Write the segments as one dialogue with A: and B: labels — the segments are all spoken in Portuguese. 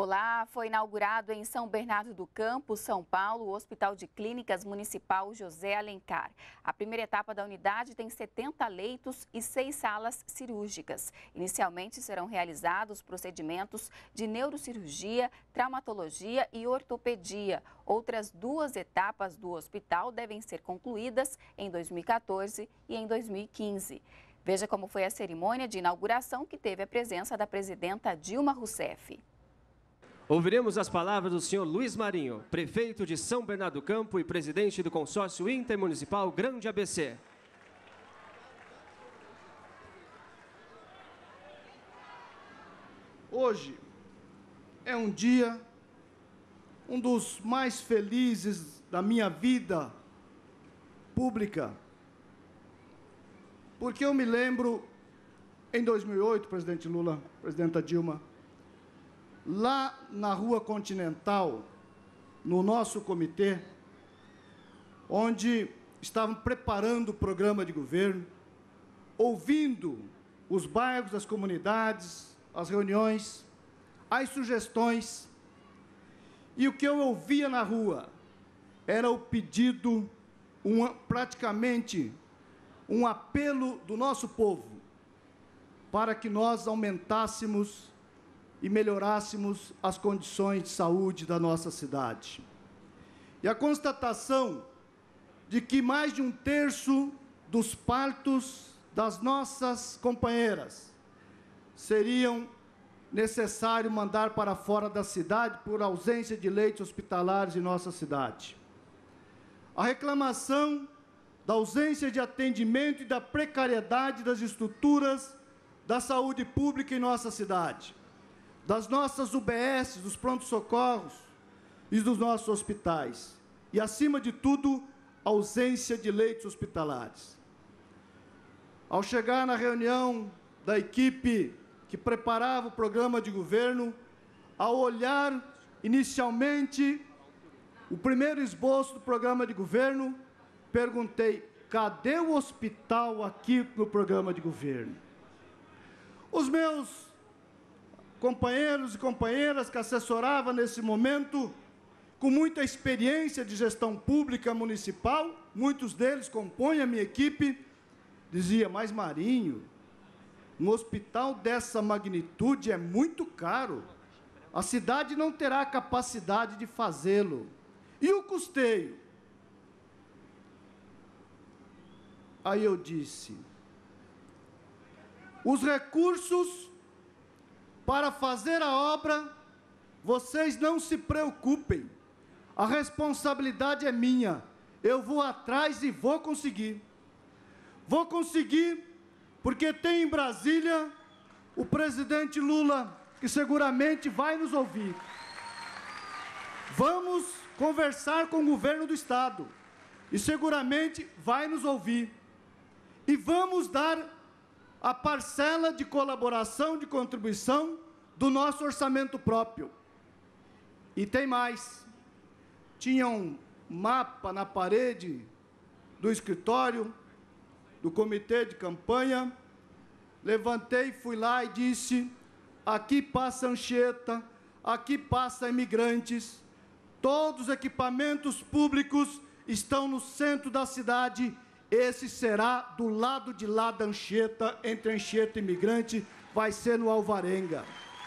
A: Olá, foi inaugurado em São Bernardo do Campo, São Paulo, o Hospital de Clínicas Municipal José Alencar. A primeira etapa da unidade tem 70 leitos e 6 salas cirúrgicas. Inicialmente serão realizados procedimentos de neurocirurgia, traumatologia e ortopedia. Outras 2 etapas do hospital devem ser concluídas em 2014 e em 2015. Veja como foi a cerimônia de inauguração, que teve a presença da presidenta Dilma Rousseff.
B: Ouviremos as palavras do senhor Luiz Marinho, prefeito de São Bernardo do Campo e presidente do consórcio intermunicipal Grande ABC.
C: Hoje é um dia, um dos mais felizes da minha vida pública, porque eu me lembro, em 2008, presidente Lula, presidenta Dilma, lá na Rua Continental, no nosso comitê, onde estavam preparando o programa de governo, ouvindo os bairros, as comunidades, as reuniões, as sugestões, e o que eu ouvia na rua era o pedido, praticamente um apelo do nosso povo para que nós aumentássemos e melhorássemos as condições de saúde da nossa cidade. E a constatação de que mais de 1/3 dos partos das nossas companheiras seriam necessário mandar para fora da cidade por ausência de leitos hospitalares em nossa cidade. A reclamação da ausência de atendimento e da precariedade das estruturas da saúde pública em nossa cidade, das nossas UBS, dos prontos-socorros e dos nossos hospitais. E, acima de tudo, ausência de leitos hospitalares. Ao chegar na reunião da equipe que preparava o programa de governo, ao olhar inicialmente o primeiro esboço do programa de governo, perguntei: cadê o hospital aqui no programa de governo? Os meus companheiros e companheiras que assessorava nesse momento, com muita experiência de gestão pública municipal, muitos deles compõem a minha equipe, dizia: mas Marinho, um hospital dessa magnitude é muito caro, a cidade não terá capacidade de fazê-lo. E o custeio? Aí eu disse: os recursos para fazer a obra, vocês não se preocupem, a responsabilidade é minha, eu vou atrás e vou conseguir. Vou conseguir porque tem em Brasília o presidente Lula, que seguramente vai nos ouvir. Vamos conversar com o governo do Estado, e seguramente vai nos ouvir. E vamos dar a parcela de colaboração, de contribuição do nosso orçamento próprio. E tem mais. Tinha um mapa na parede do escritório, do comitê de campanha. Levantei, fui lá e disse: aqui passa Anchieta, aqui passa imigrantes, todos os equipamentos públicos estão no centro da cidade. Esse será do lado de lá da Anchieta, entre Anchieta e Imigrante, vai ser no Alvarenga.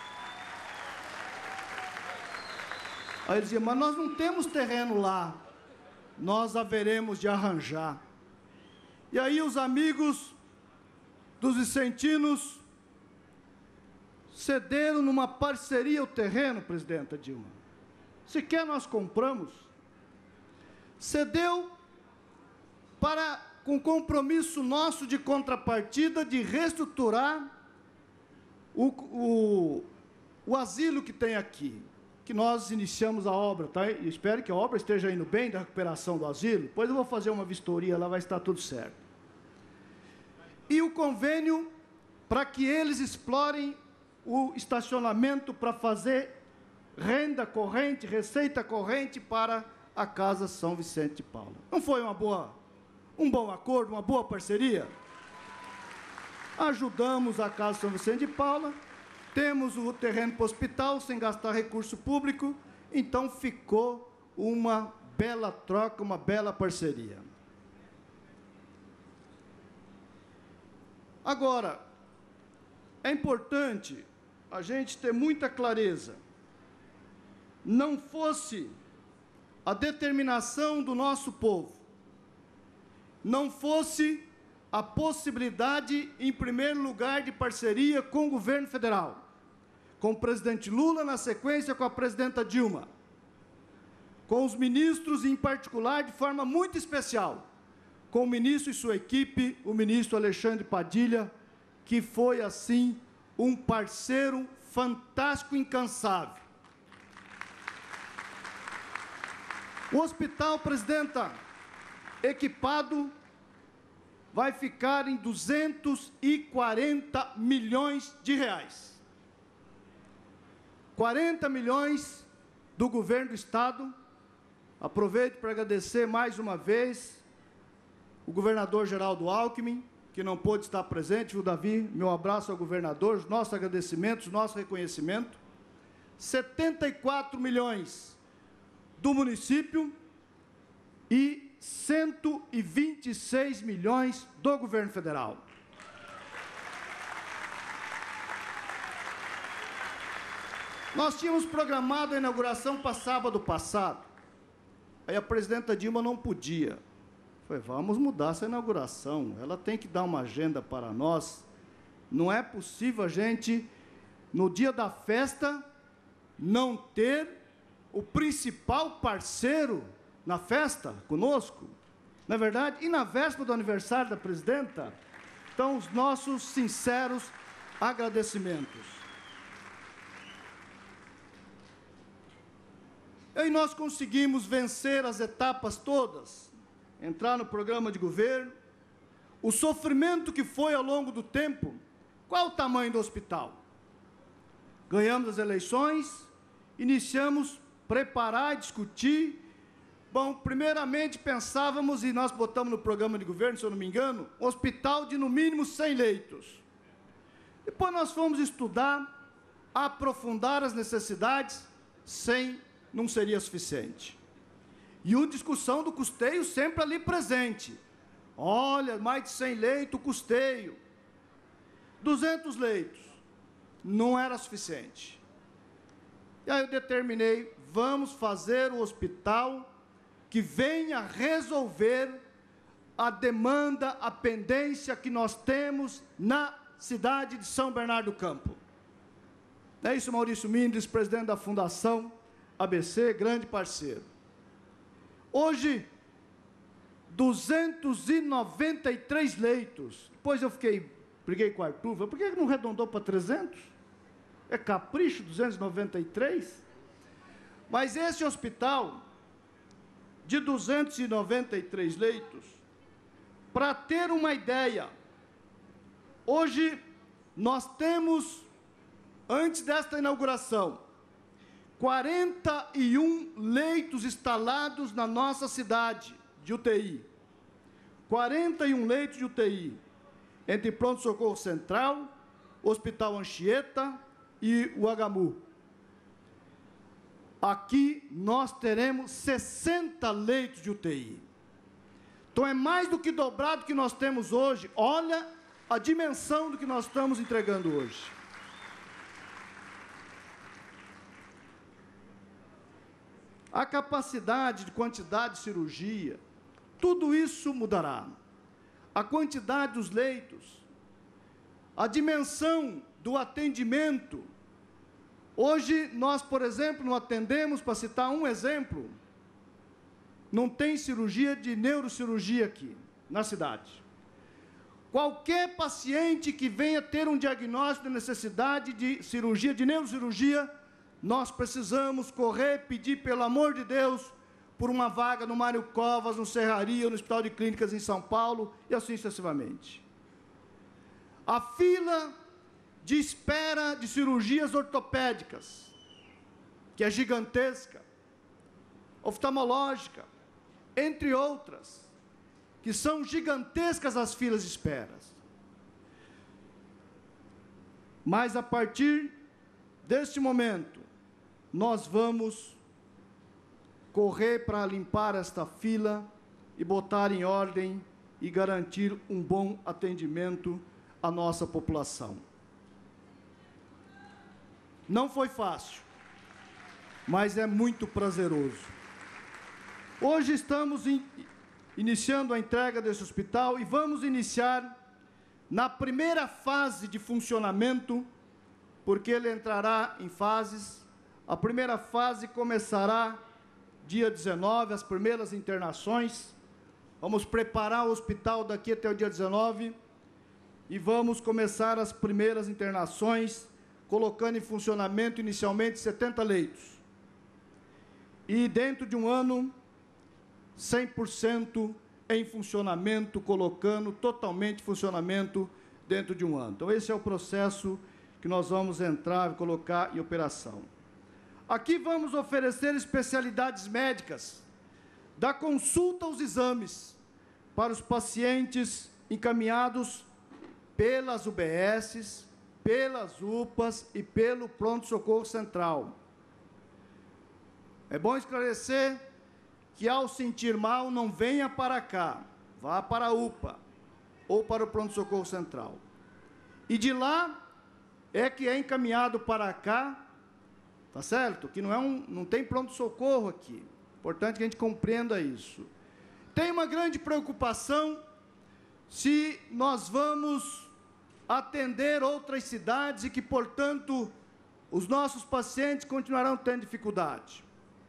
C: Aí ele dizia: mas nós não temos terreno lá, nós haveremos de arranjar. E aí os amigos dos vicentinos cederam numa parceria o terreno, presidenta Dilma. Sequer nós compramos. Cedeu para, com compromisso nosso de contrapartida, de reestruturar o asilo que tem aqui, que nós iniciamos a obra, tá? E espero que a obra esteja indo bem, da recuperação do asilo. Depois eu vou fazer uma vistoria, lá vai estar tudo certo. E o convênio para que eles explorem o estacionamento para fazer renda corrente, receita corrente para a Casa São Vicente de Paula. Não foi um bom acordo, uma boa parceria? Ajudamos a Casa São Vicente de Paula temos o terreno para o hospital sem gastar recurso público, então ficou uma bela troca, uma bela parceria. Agora, é importante a gente ter muita clareza. Não fosse a determinação do nosso povo, não fosse a possibilidade, em primeiro lugar, de parceria com o governo federal, com o presidente Lula, na sequência com a presidenta Dilma, com os ministros, em particular, de forma muito especial, com o ministro e sua equipe, o ministro Alexandre Padilha, que foi, assim, um parceiro fantástico, incansável. O hospital, presidenta, equipado, vai ficar em 240 milhões de reais. 40 milhões do governo do Estado. Aproveito para agradecer mais uma vez o governador Geraldo Alckmin, que não pôde estar presente, viu, Davi? Meu abraço ao governador, nossos agradecimentos, nosso reconhecimento. 74 milhões do município e 126 milhões do governo federal. Nós tínhamos programado a inauguração para sábado passado. Aí a presidenta Dilma não podia. Falei, vamos mudar essa inauguração. Ela tem que dar uma agenda para nós. Não é possível a gente, no dia da festa, não ter o principal parceiro na festa conosco. Não é verdade? E na véspera do aniversário da presidenta, então, os nossos sinceros agradecimentos. E nós conseguimos vencer as etapas todas, entrar no programa de governo, o sofrimento que foi ao longo do tempo. Qual o tamanho do hospital? Ganhamos as eleições, iniciamos a preparar e discutir. Bom, primeiramente pensávamos, e nós botamos no programa de governo, se eu não me engano, um hospital de no mínimo 100 leitos. Depois nós fomos estudar, aprofundar as necessidades, 100 não seria suficiente. E a discussão do custeio sempre ali presente. Olha, mais de 100 leitos, custeio. 200 leitos. Não era suficiente. E aí eu determinei, vamos fazer o hospital que venha resolver a demanda, a pendência que nós temos na cidade de São Bernardo do Campo. É isso, Maurício Mindres, presidente da Fundação ABC, grande parceiro. Hoje, 293 leitos. Depois eu briguei com o Arthur, falei, por que não arredondou para 300? É capricho, 293? Mas esse hospital, de 293 leitos, para ter uma ideia, hoje nós temos, antes desta inauguração, 41 leitos instalados na nossa cidade de UTI. 41 leitos de UTI, entre pronto-socorro central, Hospital Anchieta e o HMU. Aqui nós teremos 60 leitos de UTI. Então é mais do que dobrado que nós temos hoje. Olha a dimensão do que nós estamos entregando hoje. A capacidade de quantidade de cirurgia, tudo isso mudará. A quantidade dos leitos, a dimensão do atendimento. Hoje, nós, por exemplo, não atendemos, para citar um exemplo, não tem cirurgia de neurocirurgia aqui, na cidade. Qualquer paciente que venha ter um diagnóstico de necessidade de cirurgia, de neurocirurgia, nós precisamos correr, pedir, pelo amor de Deus, por uma vaga no Mário Covas, no Serraria, no Hospital de Clínicas em São Paulo, e assim sucessivamente. A fila de espera de cirurgias ortopédicas, que é gigantesca, oftalmológica, entre outras, que são gigantescas as filas de espera. Mas a partir deste momento, nós vamos correr para limpar esta fila e botar em ordem e garantir um bom atendimento à nossa população. Não foi fácil, mas é muito prazeroso. Hoje estamos iniciando a entrega desse hospital e vamos iniciar na primeira fase de funcionamento, porque ele entrará em fases. A primeira fase começará dia 19, as primeiras internações. Vamos preparar o hospital daqui até o dia 19 e vamos começar as primeiras internações, colocando em funcionamento inicialmente 70 leitos. E dentro de um ano, 100% em funcionamento, colocando totalmente em funcionamento dentro de um ano. Então, esse é o processo que nós vamos entrar e colocar em operação. Aqui vamos oferecer especialidades médicas, da consulta aos exames, para os pacientes encaminhados pelas UBSs, pelas UPAs e pelo pronto-socorro central. É bom esclarecer que, ao sentir mal, não venha para cá, vá para a UPA ou para o pronto-socorro central. E de lá é que é encaminhado para cá, tá certo? Que não tem pronto-socorro aqui. Importante que a gente compreenda isso. Tem uma grande preocupação se nós vamos atender outras cidades e que, portanto, os nossos pacientes continuarão tendo dificuldade.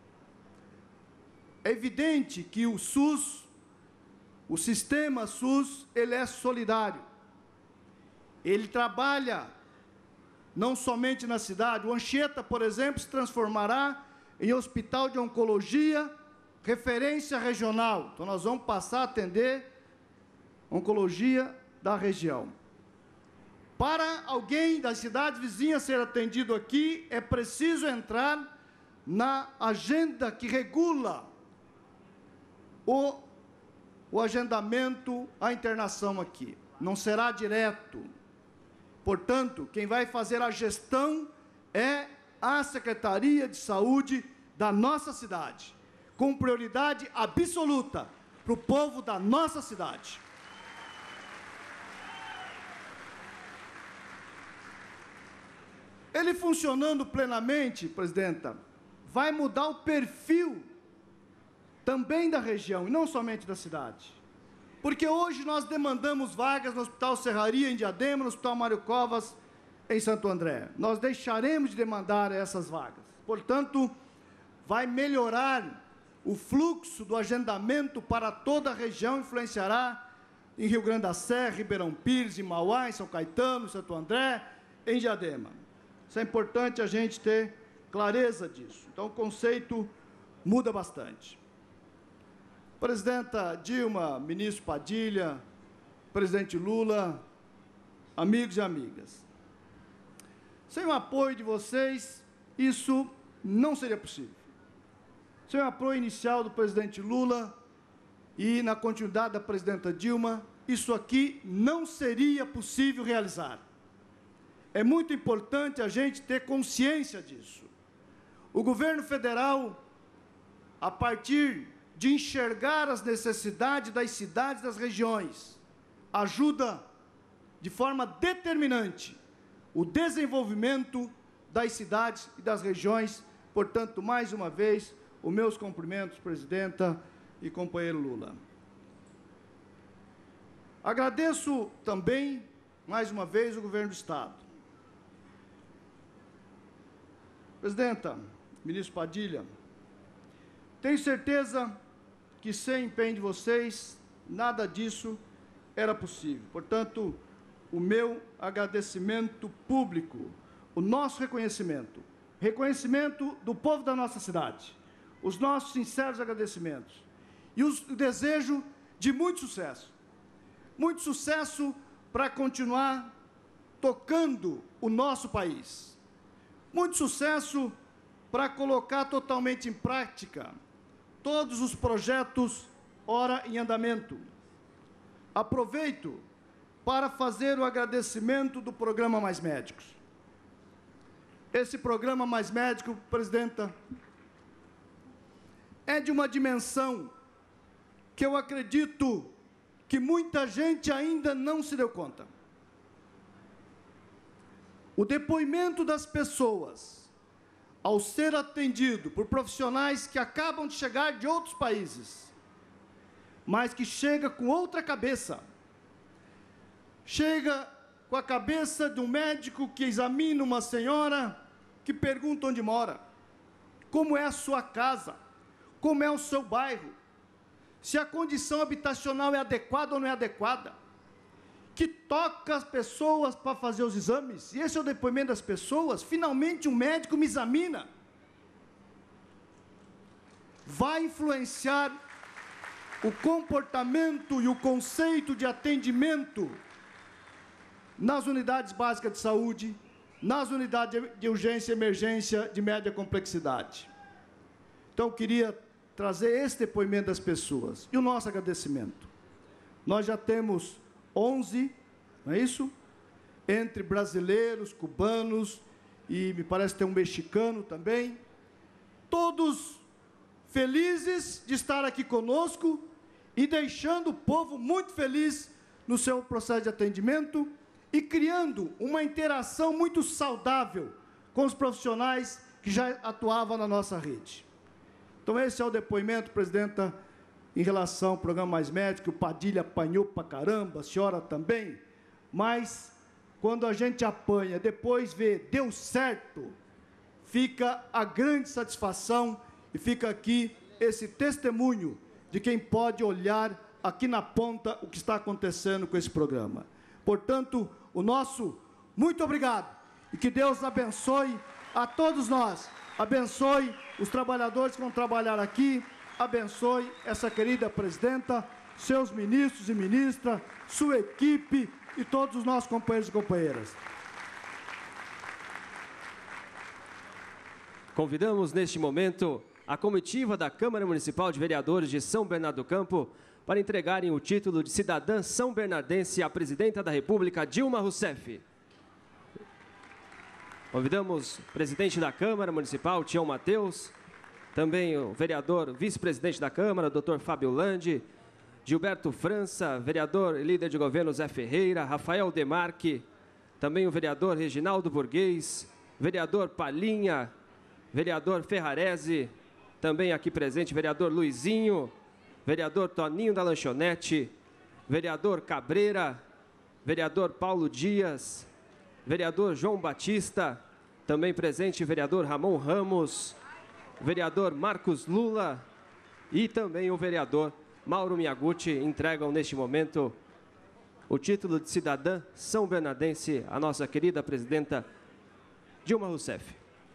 C: É evidente que o SUS, o sistema SUS, ele é solidário. Ele trabalha não somente na cidade. O Anchieta, por exemplo, se transformará em hospital de oncologia, referência regional. Então, nós vamos passar a atender oncologia da região. Para alguém das cidades vizinhas ser atendido aqui, é preciso entrar na agenda que regula o agendamento, a internação aqui. Não será direto. Portanto, quem vai fazer a gestão é a Secretaria de Saúde da nossa cidade, com prioridade absoluta para o povo da nossa cidade. Ele funcionando plenamente, presidenta, vai mudar o perfil também da região, e não somente da cidade. Porque hoje nós demandamos vagas no Hospital Serraria, em Diadema, no Hospital Mário Covas, em Santo André. Nós deixaremos de demandar essas vagas. Portanto, vai melhorar o fluxo do agendamento para toda a região, influenciará em Rio Grande da Serra, Ribeirão Pires, em Mauá, em São Caetano, em Santo André, em Diadema. Isso é importante a gente ter clareza disso. Então, o conceito muda bastante. Presidenta Dilma, ministro Padilha, presidente Lula, amigos e amigas. Sem o apoio de vocês, isso não seria possível. Sem o apoio inicial do presidente Lula e na continuidade da presidenta Dilma, isso aqui não seria possível realizar. É muito importante a gente ter consciência disso. O governo federal, a partir de enxergar as necessidades das cidades e das regiões, ajuda de forma determinante o desenvolvimento das cidades e das regiões. Portanto, mais uma vez, os meus cumprimentos, presidenta e companheiro Lula. Agradeço também, mais uma vez, o governo do Estado. Presidenta, ministro Padilha, tenho certeza que, sem empenho de vocês, nada disso era possível. Portanto, o meu agradecimento público, o nosso reconhecimento, reconhecimento do povo da nossa cidade, os nossos sinceros agradecimentos e o desejo de muito sucesso para continuar tocando o nosso país, muito sucesso para colocar totalmente em prática todos os projetos ora em andamento. Aproveito para fazer o agradecimento do programa Mais Médicos. esse programa Mais Médico, presidenta, é de uma dimensão que eu acredito que muita gente ainda não se deu conta. O depoimento das pessoas, ao ser atendido por profissionais que acabam de chegar de outros países, mas que chega com outra cabeça, chega com a cabeça de um médico que examina uma senhora, que pergunta onde mora, como é a sua casa, como é o seu bairro, se a condição habitacional é adequada ou não é adequada, que toca as pessoas para fazer os exames, e esse é o depoimento das pessoas. Finalmente um médico me examina. Vai influenciar o comportamento e o conceito de atendimento nas unidades básicas de saúde, nas unidades de urgência e emergência de média complexidade. Então, eu queria trazer esse depoimento das pessoas. E o nosso agradecimento. Nós já temos 11, não é isso? Entre brasileiros, cubanos e me parece que tem um mexicano também. Todos felizes de estar aqui conosco e deixando o povo muito feliz no seu processo de atendimento e criando uma interação muito saudável com os profissionais que já atuavam na nossa rede. Então, esse é o depoimento, presidenta, em relação ao programa Mais Médico. O Padilha apanhou pra caramba, a senhora também, mas quando a gente apanha, depois vê, deu certo, fica a grande satisfação e fica aqui esse testemunho de quem pode olhar aqui na ponta o que está acontecendo com esse programa. Portanto, o nosso muito obrigado e que Deus abençoe a todos nós, abençoe os trabalhadores que vão trabalhar aqui, abençoe essa querida presidenta, seus ministros e ministras, sua equipe e todos os nossos companheiros e companheiras.
B: Convidamos neste momento a comitiva da Câmara Municipal de Vereadores de São Bernardo do Campo para entregarem o título de cidadã são bernardense à presidenta da República, Dilma Rousseff. Convidamos o presidente da Câmara Municipal, Tião Mateus, também o vereador vice-presidente da Câmara, Dr. Fábio Landi, Gilberto França, vereador e líder de governo Zé Ferreira, Rafael Demarque, também o vereador Reginaldo Burguês, vereador Palinha, vereador Ferrarese, também aqui presente vereador Luizinho, vereador Toninho da Lanchonete, vereador Cabreira, vereador Paulo Dias, vereador João Batista, também presente vereador Ramon Ramos, vereador Marcos Lula e também o vereador Mauro Miyaguchi entregam neste momento o título de cidadã são bernardense à nossa querida presidenta Dilma Rousseff.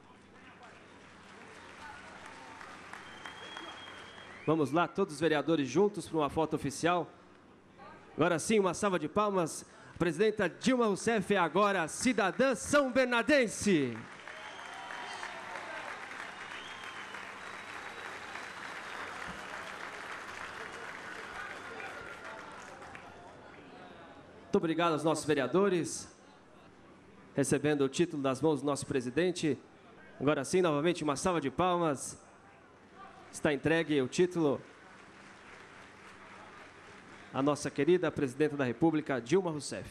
B: Vamos lá, todos os vereadores juntos para uma foto oficial. Agora sim, uma salva de palmas. A presidenta Dilma Rousseff é agora cidadã são bernardense. Muito obrigado aos nossos vereadores, recebendo o título das mãos do nosso presidente. Agora sim, novamente, uma salva de palmas. Está entregue o título à nossa querida presidenta da República, Dilma Rousseff.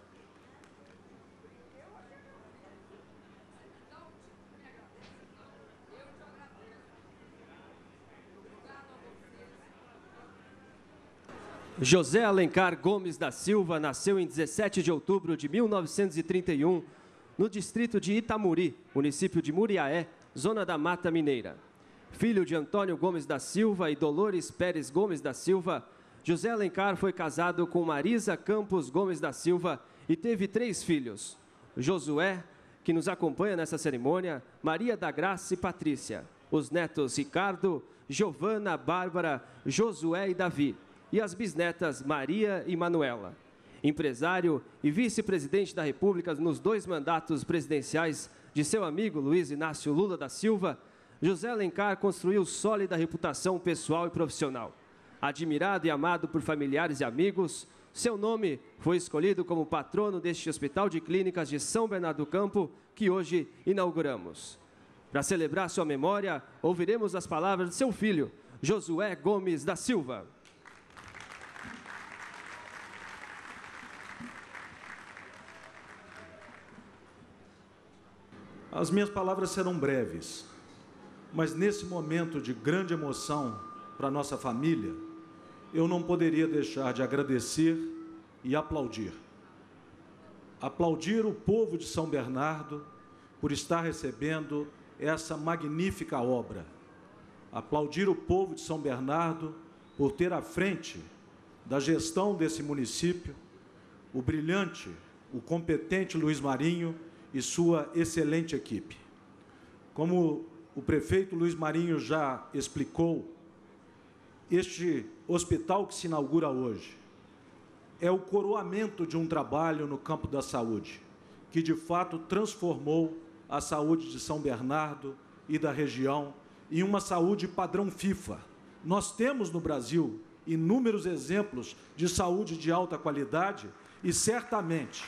B: José Alencar Gomes da Silva nasceu em 17 de outubro de 1931, no distrito de Itamuri, município de Muriaé, zona da Mata Mineira. Filho de Antônio Gomes da Silva e Dolores Pérez Gomes da Silva, José Alencar foi casado com Marisa Campos Gomes da Silva e teve 3 filhos: Josué, que nos acompanha nessa cerimônia, Maria da Graça e Patrícia. Os netos Ricardo, Giovana, Bárbara, Josué e Davi. E as bisnetas Maria e Manuela. Empresário e vice-presidente da República nos 2 mandatos presidenciais de seu amigo Luiz Inácio Lula da Silva, José Alencar construiu sólida reputação pessoal e profissional. Admirado e amado por familiares e amigos, Seu nome foi escolhido como patrono deste Hospital de Clínicas de São Bernardo do Campo, que hoje inauguramos. Para celebrar sua memória, ouviremos as palavras de seu filho, Josué Gomes da Silva.
D: As minhas palavras serão breves, mas nesse momento de grande emoção para a nossa família, eu não poderia deixar de agradecer e aplaudir. Aplaudir o povo de São Bernardo por estar recebendo essa magnífica obra. Aplaudir o povo de São Bernardo por ter à frente da gestão desse município o brilhante, o competente Luiz Marinho e sua excelente equipe. Como o prefeito Luiz Marinho já explicou, este hospital que se inaugura hoje é o coroamento de um trabalho no campo da saúde, que de fato transformou a saúde de São Bernardo e da região em uma saúde padrão FIFA. Nós temos no Brasil inúmeros exemplos de saúde de alta qualidade e certamente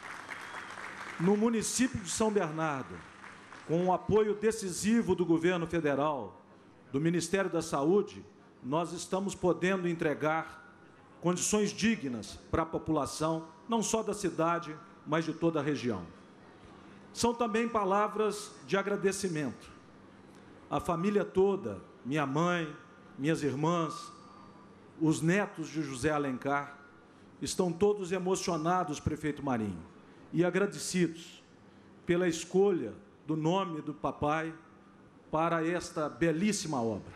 D: no município de São Bernardo, com o apoio decisivo do governo federal, do Ministério da Saúde, nós estamos podendo entregar condições dignas para a população, não só da cidade, mas de toda a região. São também palavras de agradecimento. A família toda, minha mãe, minhas irmãs, os netos de José Alencar, estão todos emocionados, prefeito Marinho, e agradecidos pela escolha do nome do papai para esta belíssima obra.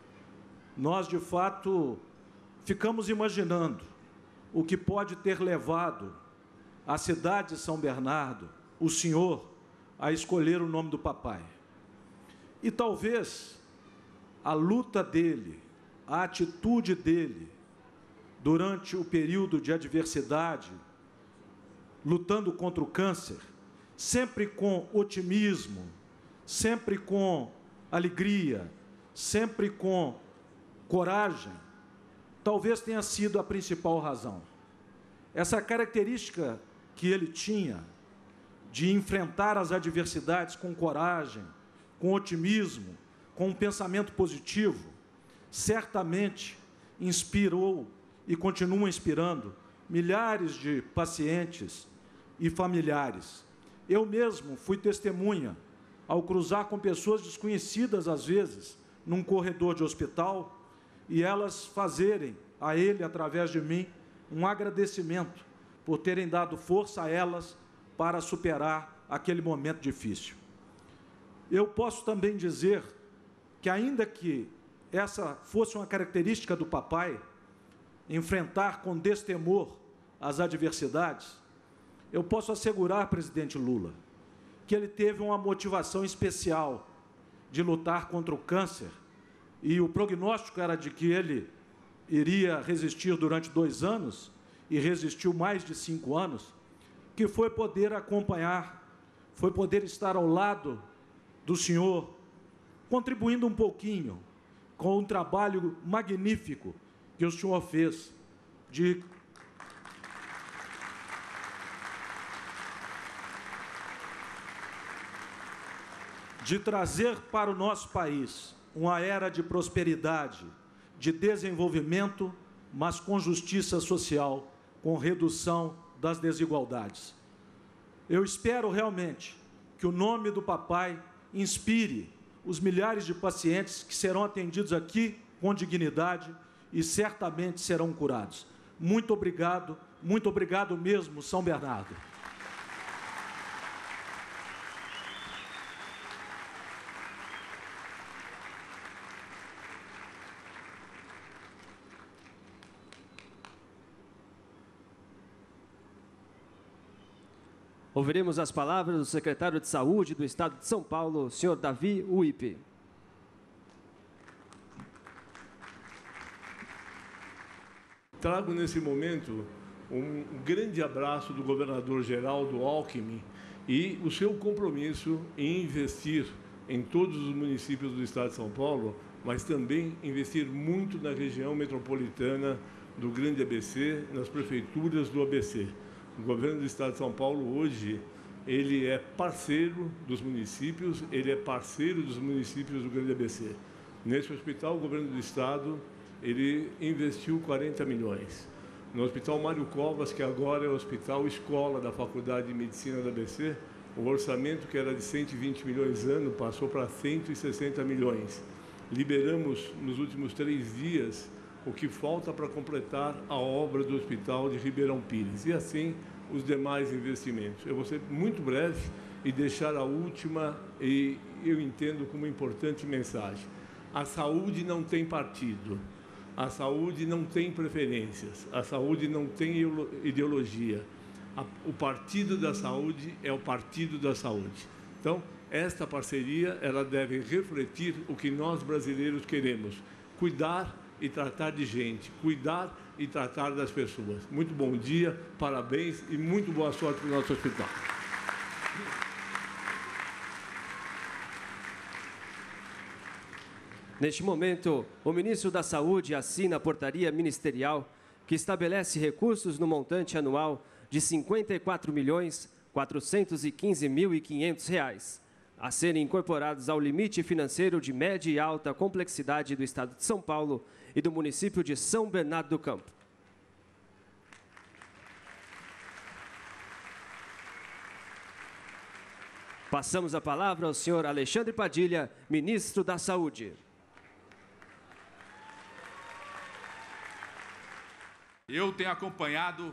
D: Nós, de fato, ficamos imaginando o que pode ter levado a cidade de São Bernardo, o senhor, a escolher o nome do papai. E talvez a luta dele, a atitude dele, durante o período de adversidade, lutando contra o câncer, sempre com otimismo, sempre com alegria, sempre com coragem, talvez tenha sido a principal razão. Essa característica que ele tinha de enfrentar as adversidades com coragem, com otimismo, com um pensamento positivo, certamente inspirou e continua inspirando milhares de pacientes e familiares. Eu mesmo fui testemunha ao cruzar com pessoas desconhecidas, às vezes, num corredor de hospital, e elas fazerem a ele, através de mim, um agradecimento por terem dado força a elas para superar aquele momento difícil. Eu posso também dizer que, ainda que essa fosse uma característica do papai, enfrentar com destemor as adversidades, eu posso assegurar, presidente Lula, que ele teve uma motivação especial de lutar contra o câncer, e o prognóstico era de que ele iria resistir durante 2 anos, e resistiu mais de 5 anos, que foi poder acompanhar, foi poder estar ao lado do senhor, contribuindo um pouquinho com um trabalho magnífico que o senhor fez de trazer para o nosso país uma era de prosperidade, de desenvolvimento, mas com justiça social, com redução das desigualdades. Eu espero realmente que o nome do papai inspire os milhares de pacientes que serão atendidos aqui com dignidade e certamente serão curados. Muito obrigado mesmo, São Bernardo.
B: Ouviremos as palavras do secretário de Saúde do Estado de São Paulo, senhor Davi Uip.
E: Trago nesse momento um grande abraço do governador Geraldo Alckmin e o seu compromisso em investir em todos os municípios do Estado de São Paulo, mas também investir muito na região metropolitana, do Grande ABC, nas prefeituras do ABC. O governo do Estado de São Paulo hoje, ele é parceiro dos municípios, ele é parceiro dos municípios do Grande ABC. Nesse hospital, o governo do Estado, ele investiu 40 milhões. No Hospital Mário Covas, que agora é o Hospital Escola da Faculdade de Medicina da ABC, o orçamento, que era de 120 milhões ano, passou para 160 milhões. Liberamos, nos últimos 3 dias, o que falta para completar a obra do Hospital de Ribeirão Pires. E assim, os demais investimentos. Eu vou ser muito breve e deixar a última, e eu entendo como importante mensagem. A saúde não tem partido. A saúde não tem preferências. A saúde não tem ideologia. O Partido da Saúde é o Partido da Saúde. Então, esta parceria, ela deve refletir o que nós brasileiros queremos. Cuidar e tratar de gente. Cuidar e tratar das pessoas. Muito bom dia, parabéns e muito boa sorte para o nosso hospital.
B: Neste momento, o ministro da Saúde assina a portaria ministerial que estabelece recursos no montante anual de R$ 54.415.500 a serem incorporados ao limite financeiro de média e alta complexidade do Estado de São Paulo e do município de São Bernardo do Campo. Passamos a palavra ao senhor Alexandre Padilha, ministro da Saúde.
F: Eu tenho acompanhado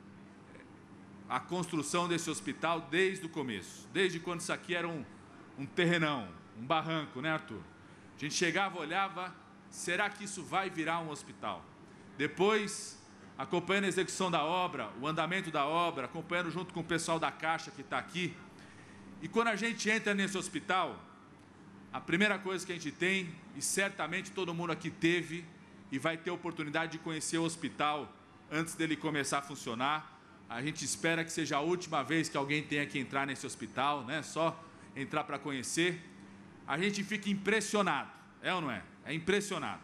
F: a construção desse hospital desde o começo, desde quando isso aqui era um terrenão, um barranco, né, Arthur? A gente chegava, olhava, será que isso vai virar um hospital? Depois, acompanhando a execução da obra, o andamento da obra, acompanhando junto com o pessoal da Caixa que está aqui. E quando a gente entra nesse hospital, a primeira coisa que a gente tem, e certamente todo mundo aqui teve e vai ter a oportunidade de conhecer o hospital antes dele começar a funcionar. A gente espera que seja a última vez que alguém tenha que entrar nesse hospital, né? Só entrar para conhecer. A gente fica impressionado, é ou não é? É impressionado.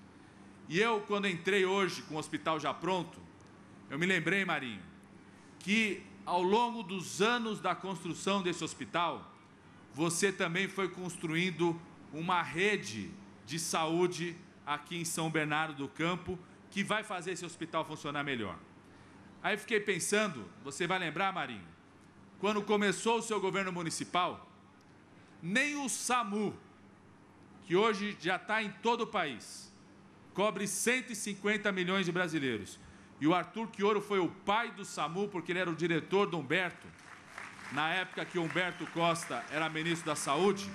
F: E eu, quando entrei hoje com o hospital já pronto, eu me lembrei, Marinho, que ao longo dos anos da construção desse hospital, você também foi construindo uma rede de saúde aqui em São Bernardo do Campo, que vai fazer esse hospital funcionar melhor. Aí fiquei pensando, você vai lembrar, Marinho, quando começou o seu governo municipal, nem o SAMU, que hoje já está em todo o país, cobre 150 milhões de brasileiros. E o Arthur Chioro foi o pai do SAMU, porque ele era o diretor do Humberto, na época que o Humberto Costa era ministro da Saúde.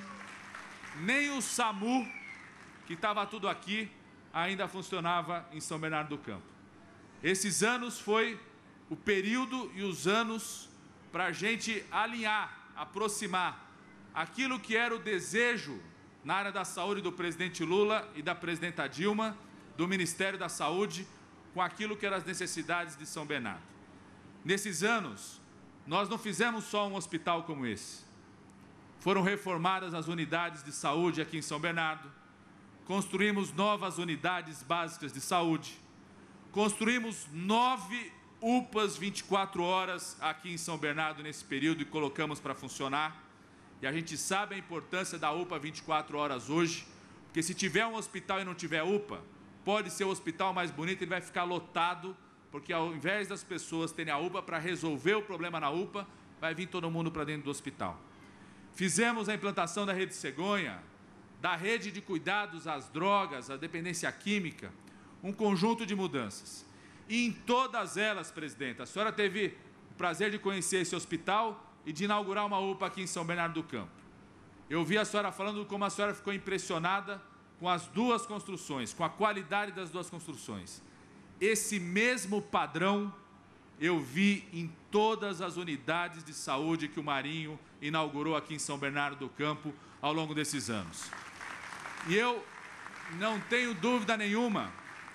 F: Nem o SAMU, que estava tudo aqui, ainda funcionava em São Bernardo do Campo. Esses anos foi o período e os anos para a gente alinhar, aproximar aquilo que era o desejo na área da saúde do presidente Lula e da presidenta Dilma, do Ministério da Saúde, com aquilo que eram as necessidades de São Bernardo. Nesses anos, nós não fizemos só um hospital como esse. Foram reformadas as unidades de saúde aqui em São Bernardo, construímos novas unidades básicas de saúde, construímos 9 UPAs 24 horas aqui em São Bernardo nesse período e colocamos para funcionar. E a gente sabe a importância da UPA 24 horas hoje, porque se tiver um hospital e não tiver UPA, pode ser o hospital mais bonito, ele vai ficar lotado, porque ao invés das pessoas terem a UPA para resolver o problema na UPA, vai vir todo mundo para dentro do hospital. Fizemos a implantação da rede Cegonha, da rede de cuidados às drogas, à dependência química, um conjunto de mudanças. E em todas elas, presidente, a senhora teve o prazer de conhecer esse hospital e de inaugurar uma UPA aqui em São Bernardo do Campo. Eu vi a senhora falando como a senhora ficou impressionada com as duas construções, com a qualidade das duas construções. Esse mesmo padrão eu vi em todas as unidades de saúde que o Marinho inaugurou aqui em São Bernardo do Campo ao longo desses anos. E eu não tenho dúvida nenhuma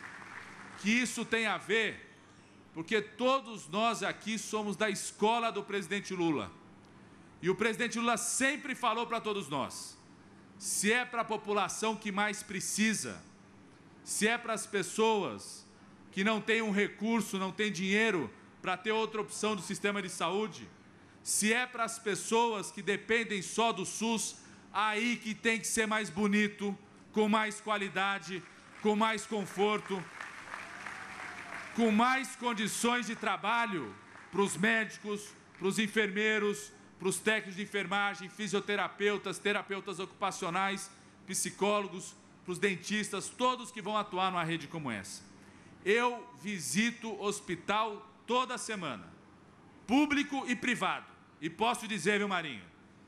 F: que isso tem a ver, porque todos nós aqui somos da escola do presidente Lula. E o presidente Lula sempre falou para todos nós, se é para a população que mais precisa, se é para as pessoas que não tem um recurso, não tem dinheiro para ter outra opção do sistema de saúde, se é para as pessoas que dependem só do SUS, aí que tem que ser mais bonito, com mais qualidade, com mais conforto, com mais condições de trabalho para os médicos, para os enfermeiros, para os técnicos de enfermagem, fisioterapeutas, terapeutas ocupacionais, psicólogos, para os dentistas, todos que vão atuar numa rede como essa. Eu visito hospital toda semana, público e privado, e posso dizer, viu, Marinho,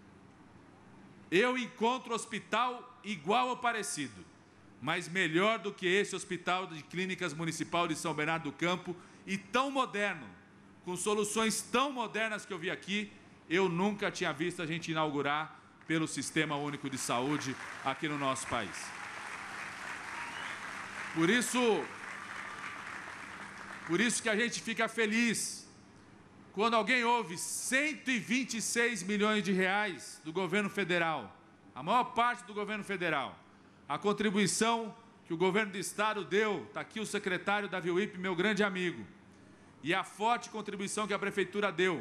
F: eu encontro hospital igual ou parecido, mas melhor do que esse Hospital de Clínicas Municipal de São Bernardo do Campo, e tão moderno, com soluções tão modernas que eu vi aqui, eu nunca tinha visto a gente inaugurar pelo Sistema Único de Saúde aqui no nosso país. Por isso que a gente fica feliz quando alguém ouve 126 milhões de reais do governo federal, a maior parte do governo federal, a contribuição que o governo do estado deu, está aqui o secretário Davi Wipp, meu grande amigo, e a forte contribuição que a prefeitura deu.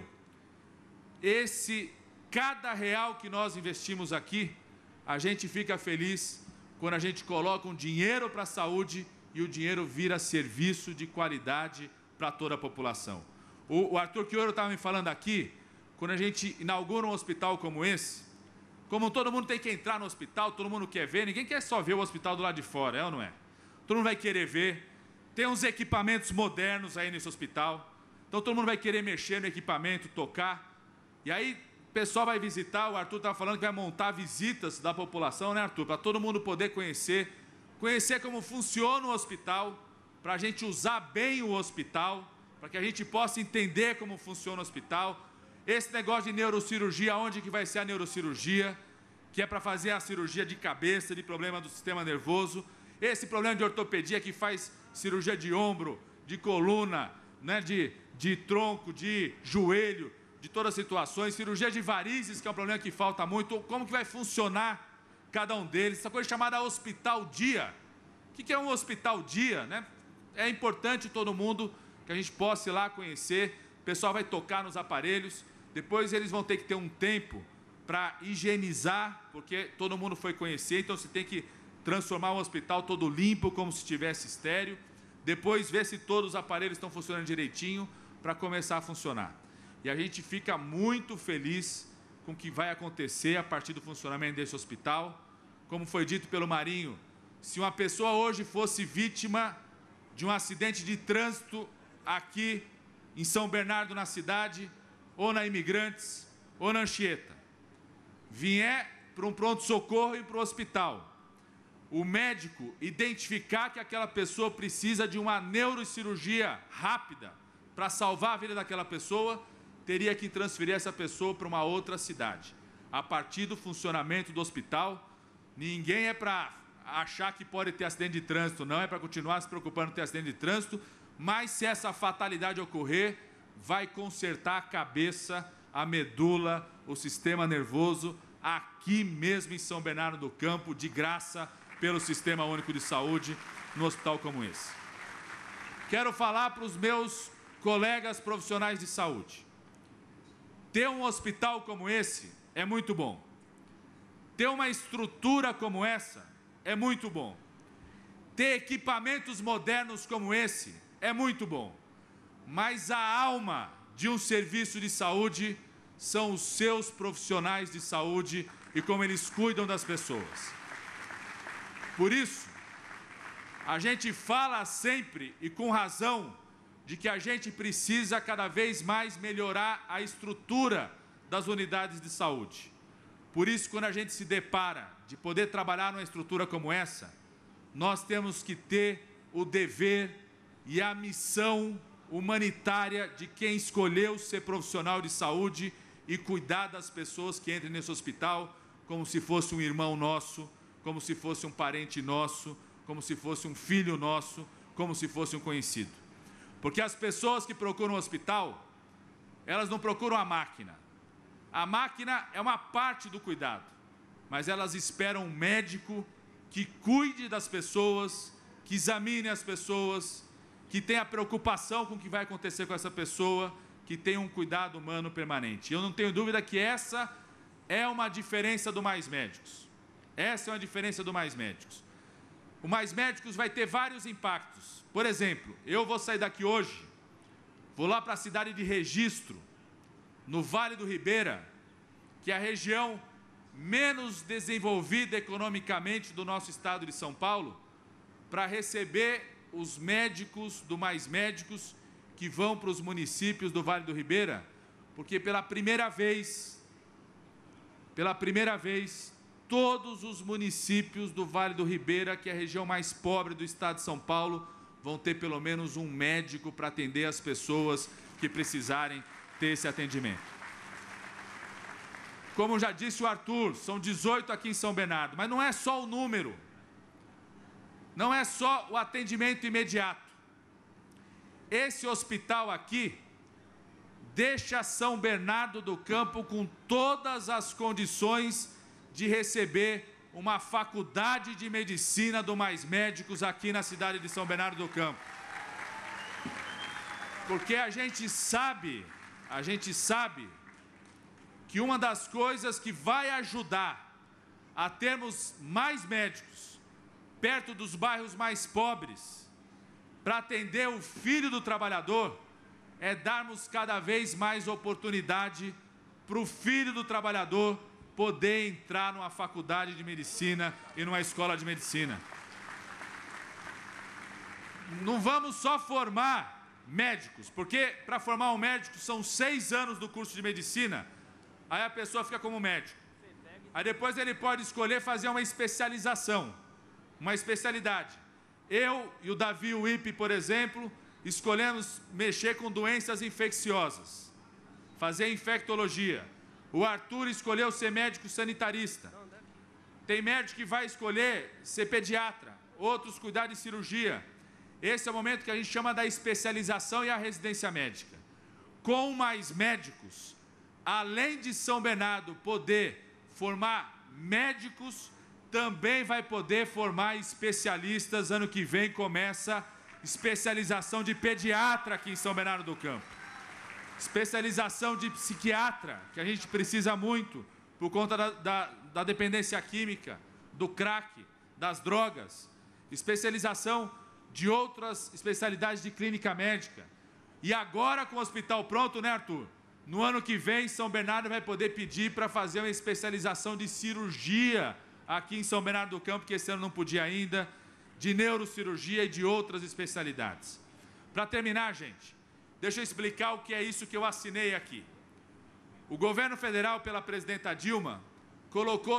F: Cada real que nós investimos aqui, a gente fica feliz quando a gente coloca um dinheiro para a saúde e o dinheiro vira serviço de qualidade para toda a população. O Arthur Quioro estava me falando aqui, quando a gente inaugura um hospital como esse, como todo mundo tem que entrar no hospital, todo mundo quer ver, ninguém quer só ver o hospital do lado de fora, é ou não é? Todo mundo vai querer ver, tem uns equipamentos modernos aí nesse hospital, então todo mundo vai querer mexer no equipamento, tocar, e aí o pessoal vai visitar, o Arthur estava falando que vai montar visitas da população, né, Arthur? Para todo mundo poder conhecer como funciona o hospital, para a gente usar bem o hospital, para que a gente possa entender como funciona o hospital. Esse negócio de neurocirurgia, onde que vai ser a neurocirurgia, que é para fazer a cirurgia de cabeça, de problema do sistema nervoso. Esse problema de ortopedia que faz cirurgia de ombro, de coluna, né, de tronco, de joelho, de todas as situações. Cirurgia de varizes, que é um problema que falta muito. Como que vai funcionar cada um deles? Essa coisa chamada hospital dia. O que é um hospital dia, né? É importante todo mundo que a gente possa ir lá conhecer. O pessoal vai tocar nos aparelhos. Depois eles vão ter que ter um tempo para higienizar, porque todo mundo foi conhecer, então você tem que transformar o hospital todo limpo, como se estivesse estéreo. Depois ver se todos os aparelhos estão funcionando direitinho para começar a funcionar. E a gente fica muito feliz com o que vai acontecer a partir do funcionamento desse hospital. Como foi dito pelo Marinho, se uma pessoa hoje fosse vítima de um acidente de trânsito aqui em São Bernardo, na cidade, ou na Imigrantes, ou na Anchieta, vier para um pronto-socorro e para o hospital, o médico identificar que aquela pessoa precisa de uma neurocirurgia rápida para salvar a vida daquela pessoa, teria que transferir essa pessoa para uma outra cidade. A partir do funcionamento do hospital, ninguém é para achar que pode ter acidente de trânsito, não, é para continuar se preocupando em ter acidente de trânsito, mas se essa fatalidade ocorrer, vai consertar a cabeça, a medula, o sistema nervoso, aqui mesmo em São Bernardo do Campo, de graça, pelo Sistema Único de Saúde, num hospital como esse. Quero falar para os meus colegas profissionais de saúde. Ter um hospital como esse é muito bom. Ter uma estrutura como essa é muito bom. Ter equipamentos modernos como esse é muito bom. Mas a alma de um serviço de saúde são os seus profissionais de saúde e como eles cuidam das pessoas. Por isso, a gente fala sempre e com razão de que a gente precisa cada vez mais melhorar a estrutura das unidades de saúde. Por isso, quando a gente se depara de poder trabalhar numa estrutura como essa, nós temos que ter o dever e a missão humanitária de quem escolheu ser profissional de saúde e cuidar das pessoas que entram nesse hospital como se fosse um irmão nosso, como se fosse um parente nosso, como se fosse um filho nosso, como se fosse um conhecido. Porque as pessoas que procuram o hospital, elas não procuram a máquina. A máquina é uma parte do cuidado, mas elas esperam um médico que cuide das pessoas, que examine as pessoas, que tenha preocupação com o que vai acontecer com essa pessoa, que tenha um cuidado humano permanente. Eu não tenho dúvida que essa é uma diferença do Mais Médicos. Essa é uma diferença do Mais Médicos. O Mais Médicos vai ter vários impactos. Por exemplo, eu vou sair daqui hoje, vou lá para a cidade de Registro, no Vale do Ribeira, que é a região menos desenvolvida economicamente do nosso estado de São Paulo, para receber os médicos do Mais Médicos que vão para os municípios do Vale do Ribeira, porque pela primeira vez, todos os municípios do Vale do Ribeira, que é a região mais pobre do estado de São Paulo, vão ter pelo menos um médico para atender as pessoas que precisarem ter esse atendimento. Como já disse o Arthur, são 18 aqui em São Bernardo, mas não é só o número, não é só o atendimento imediato. Esse hospital aqui deixa São Bernardo do Campo com todas as condições de receber uma faculdade de medicina do Mais Médicos aqui na cidade de São Bernardo do Campo. Porque a gente sabe que uma das coisas que vai ajudar a termos mais médicos perto dos bairros mais pobres, para atender o filho do trabalhador, é darmos cada vez mais oportunidade para o filho do trabalhador poder entrar numa faculdade de medicina e numa escola de medicina. Não vamos só formar médicos, porque para formar um médico são 6 anos do curso de medicina, aí a pessoa fica como médico. Aí depois ele pode escolher fazer uma especialização, uma especialidade. Eu e o Davi Wipp, por exemplo, escolhemos mexer com doenças infecciosas, fazer infectologia. O Arthur escolheu ser médico sanitarista. Tem médico que vai escolher ser pediatra, outros cuidar de cirurgia. Esse é o momento que a gente chama da especialização e a residência médica. Com mais médicos, além de São Bernardo poder formar médicos, também vai poder formar especialistas. Ano que vem começa especialização de pediatra aqui em São Bernardo do Campo. Especialização de psiquiatra, que a gente precisa muito por conta da dependência química, do crack, das drogas. Especialização de outras especialidades de clínica médica. E agora com o hospital pronto, né, Arthur? No ano que vem, São Bernardo vai poder pedir para fazer uma especialização de cirurgia aqui em São Bernardo do Campo, que esse ano não podia ainda, de neurocirurgia e de outras especialidades. Para terminar, gente, deixa eu explicar o que é isso que eu assinei aqui. O governo federal, pela presidenta Dilma, colocou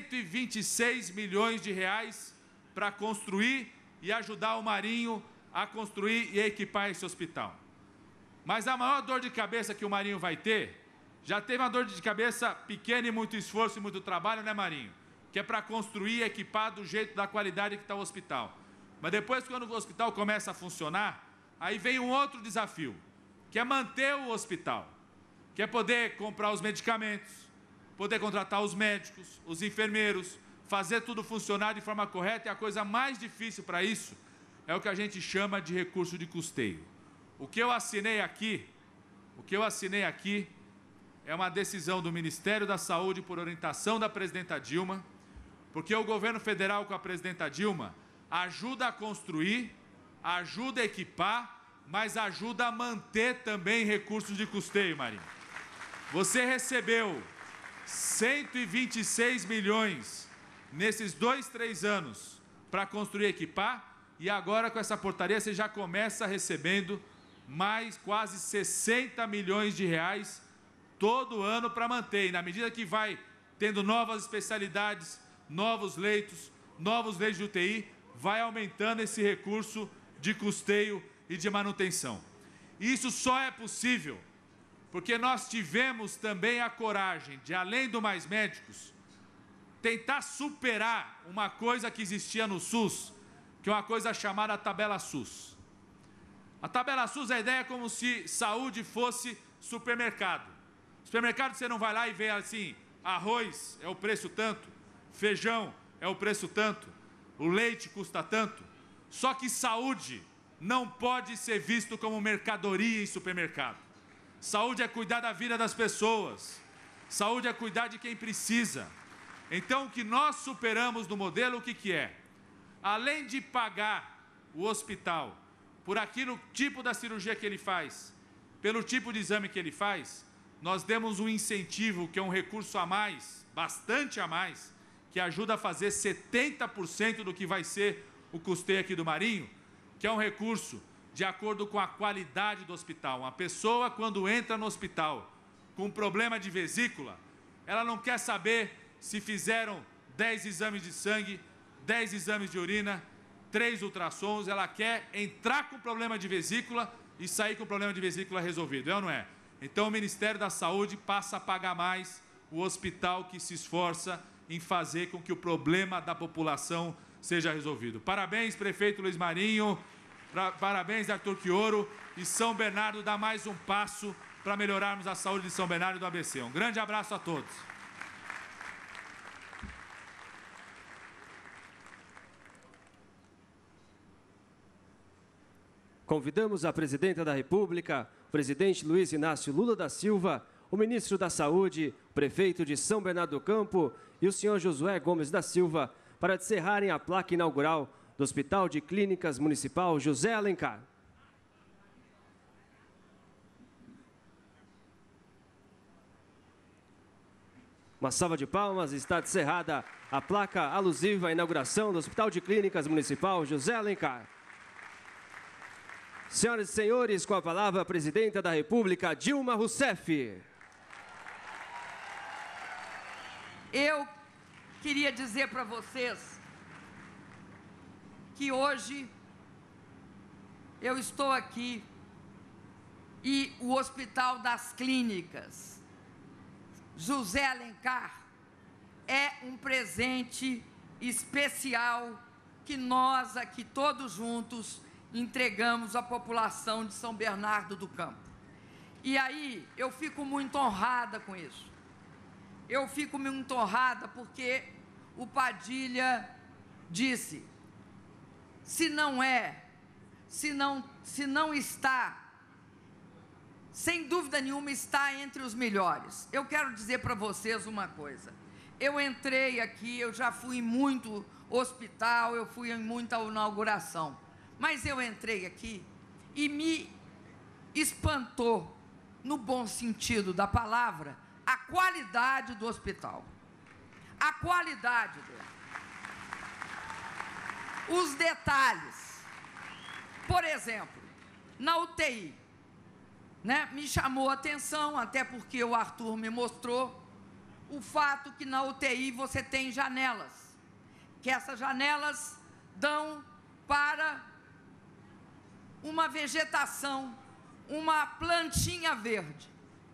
F: 126 milhões de reais para construir e ajudar o Marinho a construir e equipar esse hospital. Mas a maior dor de cabeça que o Marinho vai ter, já teve uma dor de cabeça pequena e muito esforço e muito trabalho, né, Marinho? Que é para construir e equipar do jeito, da qualidade que está o hospital. Mas depois, quando o hospital começa a funcionar, aí vem um outro desafio, que é manter o hospital, que é poder comprar os medicamentos, poder contratar os médicos, os enfermeiros, fazer tudo funcionar de forma correta, e a coisa mais difícil para isso é o que a gente chama de recurso de custeio. O que eu assinei aqui é uma decisão do Ministério da Saúde por orientação da presidenta Dilma, porque o governo federal com a presidenta Dilma ajuda a construir, ajuda a equipar, mas ajuda a manter também recursos de custeio, Marinho. Você recebeu 126 milhões nesses 2, 3 anos para construir e equipar, e agora com essa portaria você já começa recebendo mais quase 60 milhões de reais todo ano para manter. E na medida que vai tendo novas especialidades, novos leitos de UTI, vai aumentando esse recurso de custeio e de manutenção. Isso só é possível porque nós tivemos também a coragem de, além do Mais Médicos, tentar superar uma coisa que existia no SUS, que é uma coisa chamada tabela SUS. A tabela SUS, a ideia é como se saúde fosse supermercado. Supermercado você não vai lá e vê assim, arroz é o preço tanto, feijão é o preço tanto, o leite custa tanto. Só que saúde não pode ser visto como mercadoria em supermercado. Saúde é cuidar da vida das pessoas. Saúde é cuidar de quem precisa. Então, o que nós superamos no modelo, o que é? Além de pagar o hospital por aquilo, tipo da cirurgia que ele faz, pelo tipo de exame que ele faz, nós demos um incentivo, que é um recurso a mais, bastante a mais, que ajuda a fazer 70% do que vai ser o custeio aqui do Marinho, que é um recurso de acordo com a qualidade do hospital. Uma pessoa, quando entra no hospital com um problema de vesícula, ela não quer saber se fizeram 10 exames de sangue, 10 exames de urina, 3 ultrassons, ela quer entrar com problema de vesícula e sair com o problema de vesícula resolvido, é ou não é? Então o Ministério da Saúde passa a pagar mais o hospital que se esforça em fazer com que o problema da população seja resolvido. Parabéns, prefeito Luiz Marinho, parabéns, Arthur Quioro, e São Bernardo dá mais um passo para melhorarmos a saúde de São Bernardo e do ABC. Um grande abraço a todos.
B: Convidamos a presidenta da República, o presidente Luiz Inácio Lula da Silva, o ministro da Saúde, o prefeito de São Bernardo do Campo e o senhor Josué Gomes da Silva para descerrarem a placa inaugural do Hospital de Clínicas Municipal José Alencar. Uma salva de palmas, está descerrada a placa alusiva à inauguração do Hospital de Clínicas Municipal José Alencar. Senhoras e senhores, com a palavra a presidenta da República, Dilma Rousseff.
G: Eu queria dizer para vocês que hoje eu estou aqui e o Hospital das Clínicas José Alencar é um presente especial que nós aqui todos juntos entregamos à população de São Bernardo do Campo. E aí eu fico muito honrada com isso. Eu fico muito honrada porque o Padilha disse: se não está, sem dúvida nenhuma está entre os melhores. Eu quero dizer para vocês uma coisa. Eu entrei aqui, eu já fui em muito hospital, eu fui em muita inauguração. Mas eu entrei aqui e me espantou, no bom sentido da palavra, a qualidade do hospital. A qualidade dele. Os detalhes. Por exemplo, na UTI, né, me chamou a atenção, até porque o Arthur me mostrou, o fato que na UTI você tem janelas, que essas janelas dão para uma vegetação, uma plantinha verde.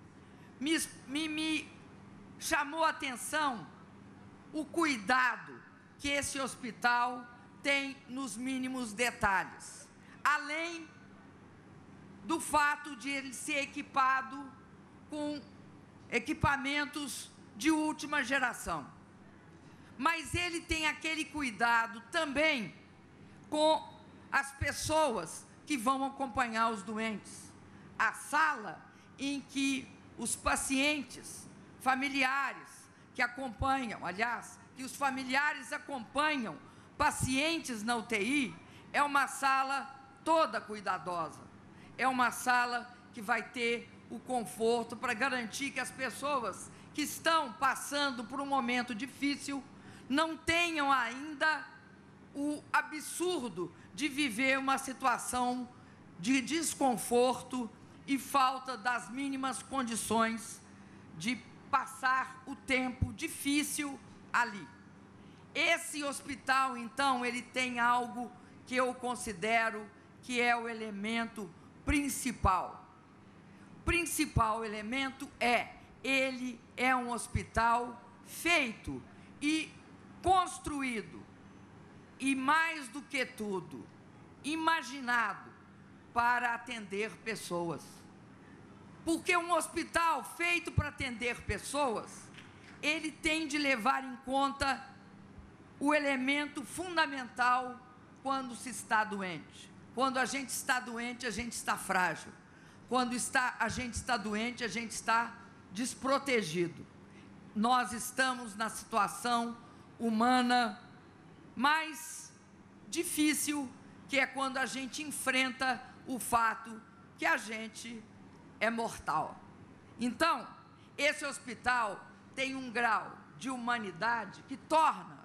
G: Me chamou a atenção o cuidado que esse hospital tem nos mínimos detalhes, além do fato de ele ser equipado com equipamentos de última geração. Mas ele tem aquele cuidado também com as pessoas que vão acompanhar os doentes. A sala em que os pacientes, familiares que acompanham, aliás, que os familiares acompanham pacientes na UTI, é uma sala toda cuidadosa. É uma sala que vai ter o conforto para garantir que as pessoas que estão passando por um momento difícil não tenham ainda o absurdo de viver uma situação de desconforto e falta das mínimas condições de passar o tempo difícil ali. Esse hospital, então, ele tem algo que eu considero que é o elemento principal. O principal elemento ele é um hospital feito e construído, e mais do que tudo, imaginado para atender pessoas. Porque um hospital feito para atender pessoas, ele tem de levar em conta o elemento fundamental quando se está doente. Quando a gente está doente, a gente está frágil. Quando a gente está doente, a gente está desprotegido. Nós estamos na situação humana mais difícil, que é quando a gente enfrenta o fato que a gente é mortal. Então, esse hospital tem um grau de humanidade que torna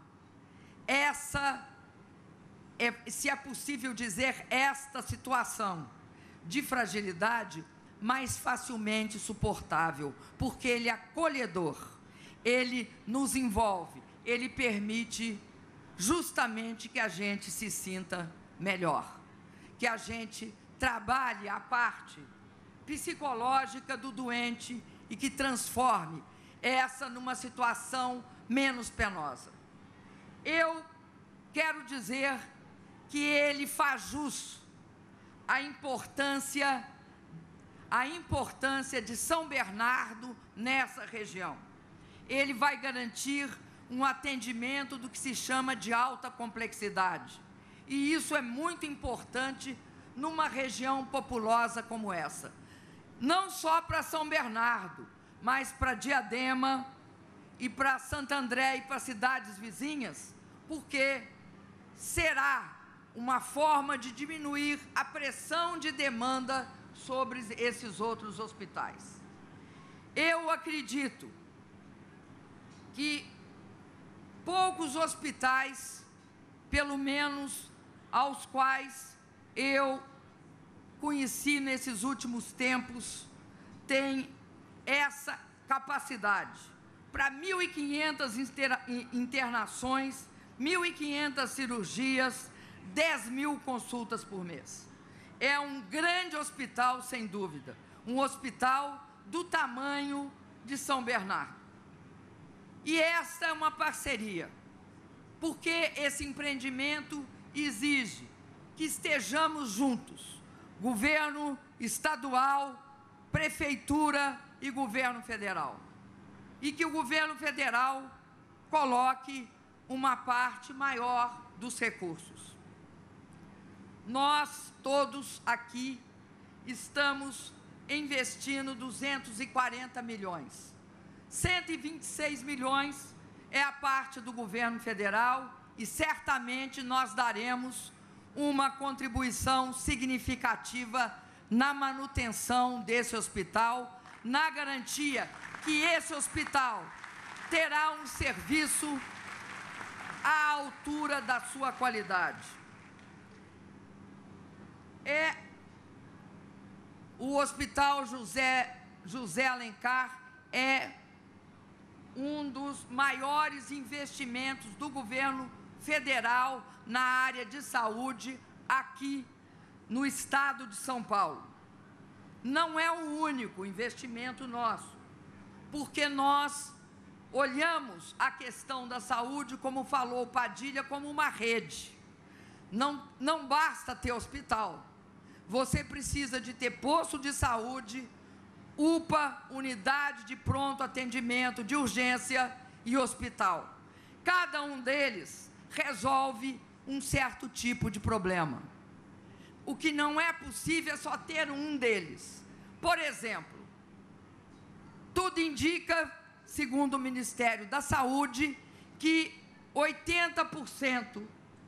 G: se é possível dizer, esta situação de fragilidade mais facilmente suportável, porque ele é acolhedor, ele nos envolve, ele permite justamente que a gente se sinta melhor, que a gente trabalhe a parte psicológica do doente e que transforme essa numa situação menos penosa. Eu quero dizer que ele faz jus à importância de São Bernardo nessa região. Ele vai garantir um atendimento do que se chama de alta complexidade. E isso é muito importante numa região populosa como essa. Não só para São Bernardo, mas para Diadema e para Santo André e para cidades vizinhas, porque será uma forma de diminuir a pressão de demanda sobre esses outros hospitais. Eu acredito que poucos hospitais, pelo menos aos quais eu conheci nesses últimos tempos, têm essa capacidade. Para 1.500 internações, 1.500 cirurgias, 10.000 consultas por mês. É um grande hospital, sem dúvida. Um hospital do tamanho de São Bernardo. E esta é uma parceria, porque esse empreendimento exige que estejamos juntos, governo estadual, prefeitura e governo federal. E que o governo federal coloque uma parte maior dos recursos. Nós todos aqui estamos investindo 240 milhões. 126 milhões é a parte do governo federal e certamente nós daremos uma contribuição significativa na manutenção desse hospital, na garantia que esse hospital terá um serviço à altura da sua qualidade. O Hospital José Alencar é um dos maiores investimentos do governo federal na área de saúde aqui no estado de São Paulo. Não é o único investimento nosso, porque nós olhamos a questão da saúde, como falou Padilha, como uma rede. Não basta ter hospital. Você precisa de ter posto de saúde, UPA, unidade de pronto atendimento, de urgência e hospital. Cada um deles resolve um certo tipo de problema. O que não é possível é só ter um deles. Por exemplo, tudo indica, segundo o Ministério da Saúde, que 80%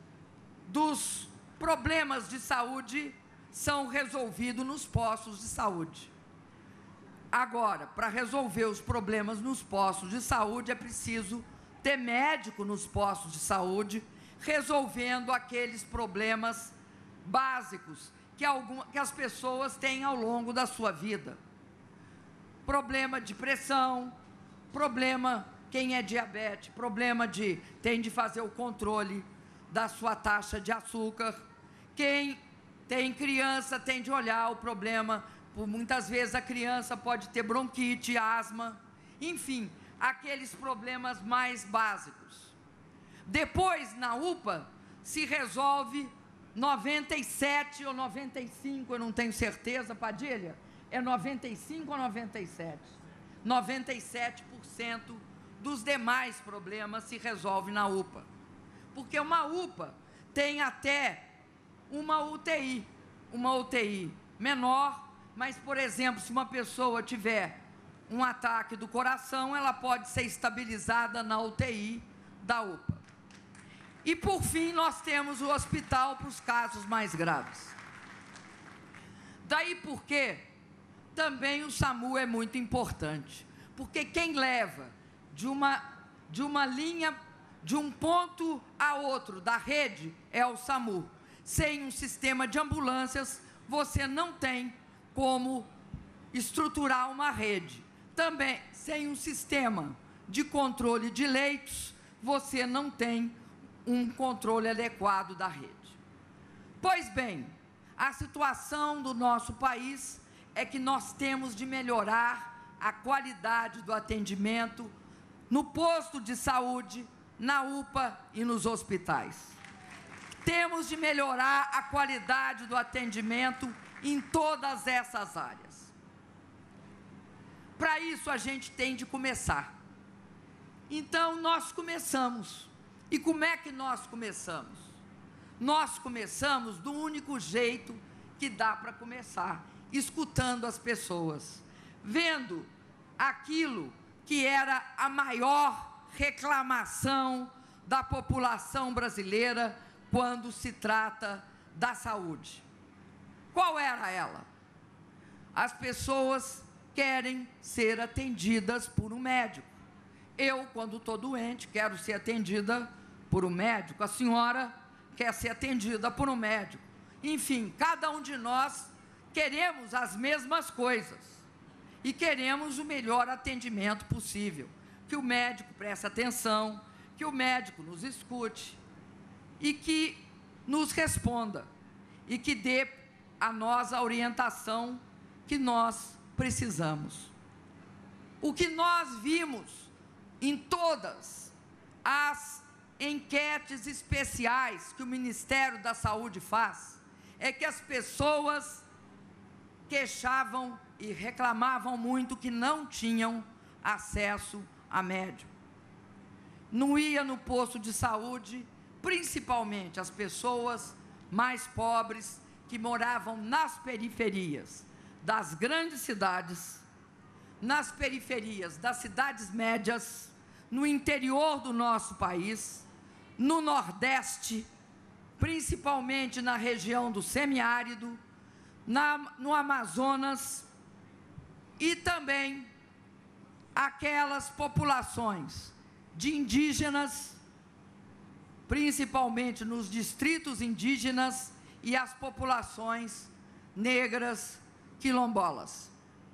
G: dos problemas de saúde são resolvidos nos postos de saúde. Agora, para resolver os problemas nos postos de saúde, é preciso ter médico nos postos de saúde, resolvendo aqueles problemas básicos que as pessoas têm ao longo da sua vida. Problema de pressão, problema, quem é diabetes, problema tem de fazer o controle da sua taxa de açúcar. Quem tem criança tem de olhar o problema, muitas vezes a criança pode ter bronquite, asma, enfim, aqueles problemas mais básicos. Depois, na UPA, se resolve 97 ou 95, eu não tenho certeza, Padilha, é 95 ou 97? 97% dos demais problemas se resolve na UPA. Porque uma UPA tem até uma UTI menor, mas, por exemplo, se uma pessoa tiver um ataque do coração, ela pode ser estabilizada na UTI da UPA. E, por fim, nós temos o hospital para os casos mais graves. Daí porque também o SAMU é muito importante, porque quem leva de uma linha, de um ponto a outro da rede é o SAMU. Sem um sistema de ambulâncias, você não tem como estruturar uma rede. Também, sem um sistema de controle de leitos, você não tem um controle adequado da rede. Pois bem, a situação do nosso país é que nós temos de melhorar a qualidade do atendimento no posto de saúde, na UPA e nos hospitais. Temos de melhorar a qualidade do atendimento em todas essas áreas. Para isso, a gente tem de começar. Então, nós começamos. E como é que nós começamos? Nós começamos do único jeito que dá para começar, escutando as pessoas, vendo aquilo que era a maior reclamação da população brasileira quando se trata da saúde. Qual era ela? As pessoas querem ser atendidas por um médico. Eu, quando estou doente, quero ser atendida por um médico. A senhora quer ser atendida por um médico. Enfim, cada um de nós queremos as mesmas coisas e queremos o melhor atendimento possível. Que o médico preste atenção, que o médico nos escute e que nos responda e que dê a nós a orientação que nós precisamos. O que nós vimos em todas as enquetes especiais que o Ministério da Saúde faz, é que as pessoas queixavam e reclamavam muito que não tinham acesso a médico. Não ia no posto de saúde, principalmente as pessoas mais pobres que moravam nas periferias das grandes cidades, nas periferias das cidades médias, no interior do nosso país, no Nordeste, principalmente na região do semiárido, no Amazonas, e também aquelas populações de indígenas, principalmente nos distritos indígenas, e as populações negras quilombolas.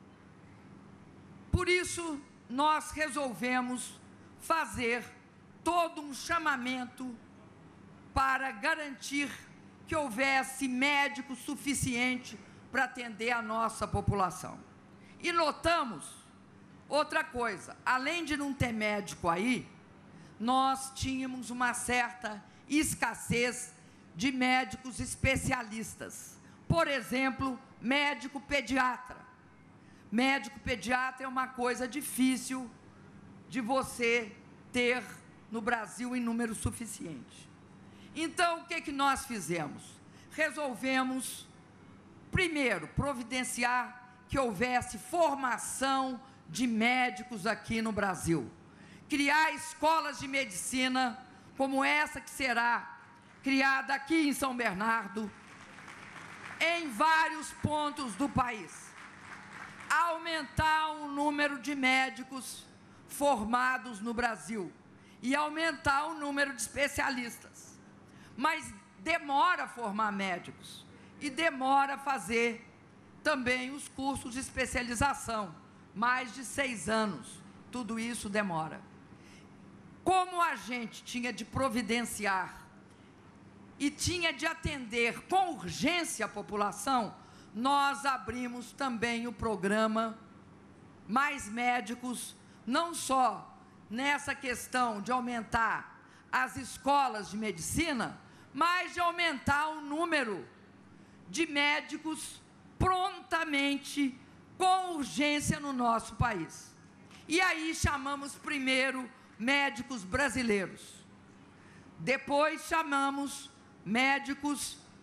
G: Por isso, nós resolvemos fazer todo um chamamento para garantir que houvesse médico suficiente para atender a nossa população. E notamos outra coisa, além de não ter médico aí, nós tínhamos uma certa escassez de médicos especialistas. Por exemplo, médico pediatra. Médico pediatra é uma coisa difícil de você ter no Brasil em número suficiente. Então, o que nós fizemos? Resolvemos, primeiro, providenciar que houvesse formação de médicos aqui no Brasil. Criar escolas de medicina, como essa que será criada aqui em São Bernardo, em vários pontos do país. Aumentar o número de médicos formados no Brasil e aumentar o número de especialistas. Mas demora formar médicos e demora fazer também os cursos de especialização, mais de 6 anos, tudo isso demora. Como a gente tinha de providenciar e tinha de atender com urgência a população, nós abrimos também o programa Mais Médicos, não só nessa questão de aumentar as escolas de medicina, mas de aumentar o número de médicos prontamente, com urgência no nosso país. E aí chamamos primeiro médicos brasileiros, depois chamamos médicos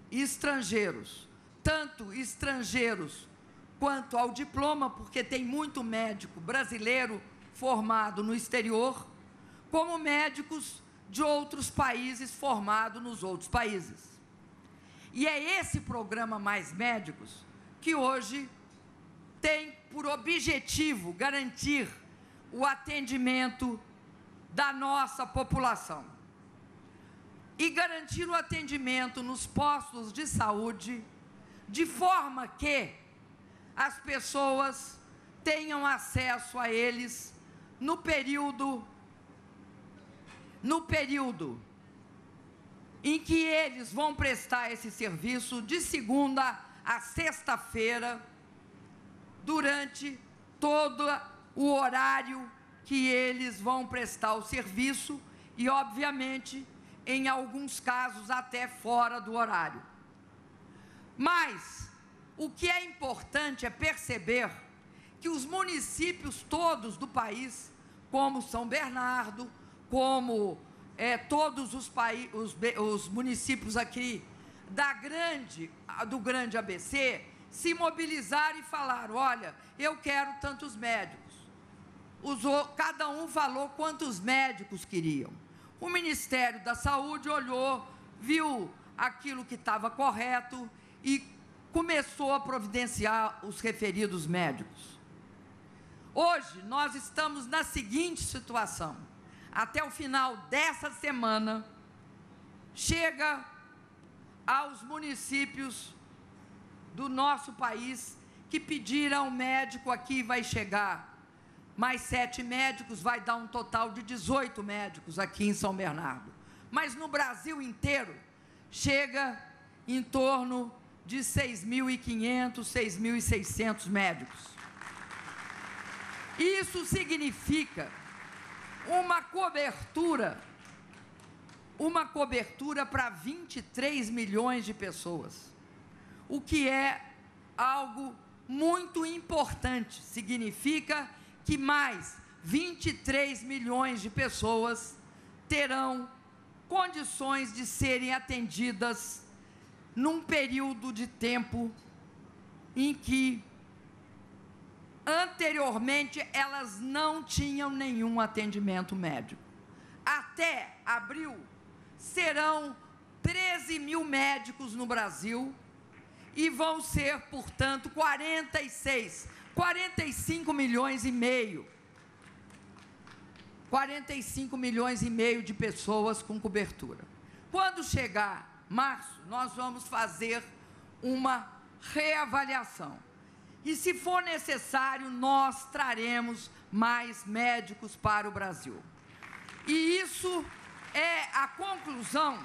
G: estrangeiros, tanto estrangeiros quanto ao diploma, porque tem muito médico brasileiro formado no exterior, como médicos de outros países formados nos outros países. E é esse programa Mais Médicos que hoje tem por objetivo garantir o atendimento da nossa população e garantir o atendimento nos postos de saúde de forma que as pessoas tenham acesso a eles no período em que eles vão prestar esse serviço de segunda a sexta-feira, durante todo o horário que eles vão prestar o serviço e, obviamente, em alguns casos até fora do horário. Mas o que é importante é perceber que os municípios todos do país, como São Bernardo, como todos os municípios aqui do grande ABC, se mobilizaram e falaram: olha, eu quero tantos médicos. Cada um falou quantos médicos queriam. O Ministério da Saúde olhou, viu aquilo que estava correto e começou a providenciar os referidos médicos. Hoje, nós estamos na seguinte situação: até o final dessa semana, chega aos municípios do nosso país que pediram médico aqui, vai chegar mais 7 médicos, vai dar um total de 18 médicos aqui em São Bernardo. Mas no Brasil inteiro, chega em torno de 6.500, 6.600 médicos. Isso significa uma cobertura para 23 milhões de pessoas, o que é algo muito importante. Significa que mais 23 milhões de pessoas terão condições de serem atendidas num período de tempo em que anteriormente elas não tinham nenhum atendimento médico. Até abril serão 13 mil médicos no Brasil e vão ser, portanto, 45 milhões e meio. 45 milhões e meio de pessoas com cobertura. Quando chegar março, nós vamos fazer uma reavaliação. E, se for necessário, nós traremos mais médicos para o Brasil. E isso é a conclusão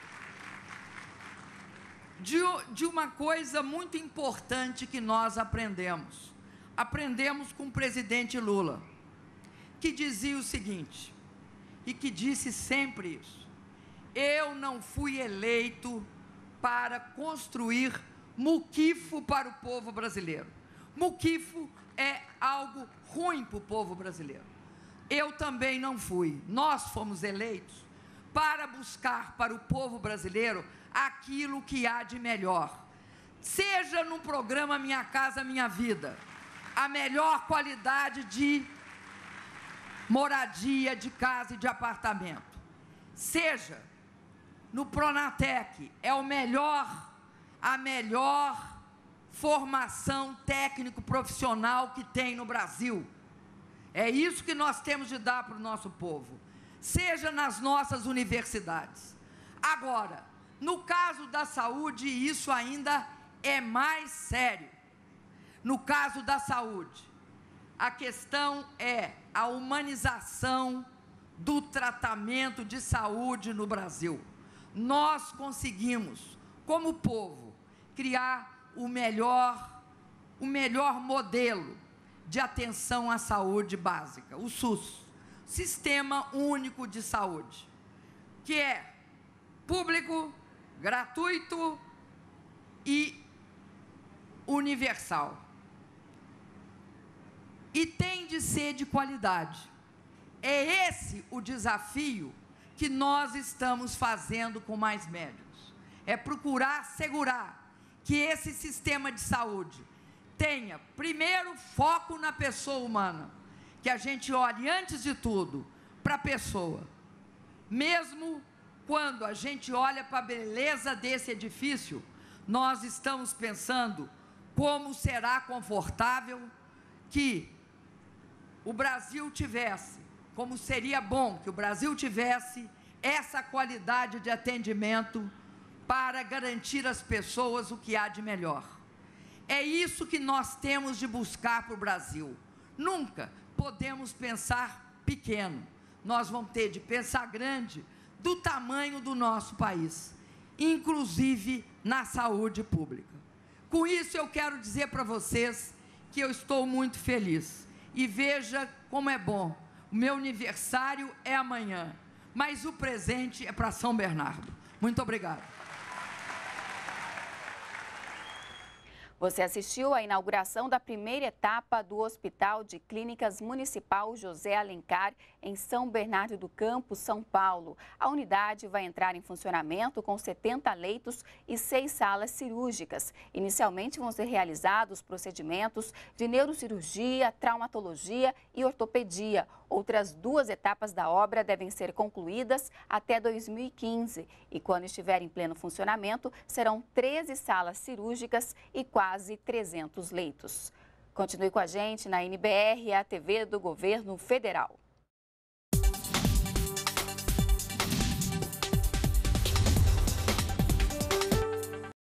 G: de uma coisa muito importante que nós aprendemos. Aprendemos com o presidente Lula, que dizia o seguinte, e que disse sempre isso: eu não fui eleito para construir muquifo para o povo brasileiro. Muquifo é algo ruim para o povo brasileiro. Eu também não fui. Nós fomos eleitos para buscar para o povo brasileiro aquilo que há de melhor. Seja no programa Minha Casa Minha Vida, a melhor qualidade de moradia, de casa e de apartamento. Seja no Pronatec, é a melhor formação técnico-profissional que tem no Brasil. É isso que nós temos de dar para o nosso povo. Seja nas nossas universidades. Agora, no caso da saúde, isso ainda é mais sério. No caso da saúde, a questão é a humanização do tratamento de saúde no Brasil. Nós conseguimos, como povo, criar o melhor modelo de atenção à saúde básica, o SUS, Sistema Único de Saúde, que é público, gratuito e universal. E tem de ser de qualidade. É esse o desafio que nós estamos fazendo com Mais Médicos. é procurar assegurar que esse sistema de saúde tenha, primeiro, foco na pessoa humana, que a gente olhe, antes de tudo, para a pessoa. Mesmo quando a gente olha para a beleza desse edifício, nós estamos pensando como será confortável que o Brasil tivesse, como seria bom que o Brasil tivesse essa qualidade de atendimento para garantir às pessoas o que há de melhor. É isso que nós temos de buscar para o Brasil. Nunca podemos pensar pequeno. Nós vamos ter de pensar grande do tamanho do nosso país, inclusive na saúde pública. Com isso, eu quero dizer para vocês que eu estou muito feliz. E veja como é bom. O meu aniversário é amanhã, mas o presente é para São Bernardo. Muito obrigada.
A: Você assistiu à inauguração da primeira etapa do Hospital de Clínicas Municipal José Alencar, em São Bernardo do Campo, São Paulo. A unidade vai entrar em funcionamento com 70 leitos e 6 salas cirúrgicas. Inicialmente vão ser realizados procedimentos de neurocirurgia, traumatologia e ortopedia. Outras 2 etapas da obra devem ser concluídas até 2015. E quando estiver em pleno funcionamento, serão 13 salas cirúrgicas e quase 300 leitos. Continue com a gente na NBR, a TV do Governo Federal.